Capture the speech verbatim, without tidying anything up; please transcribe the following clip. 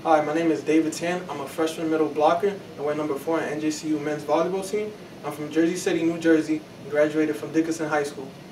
Hi, my name is Etienne. I'm a freshman middle blocker and wear number four on N J C U men's volleyball team. I'm from Jersey City, New Jersey, and graduated from Dickinson High School.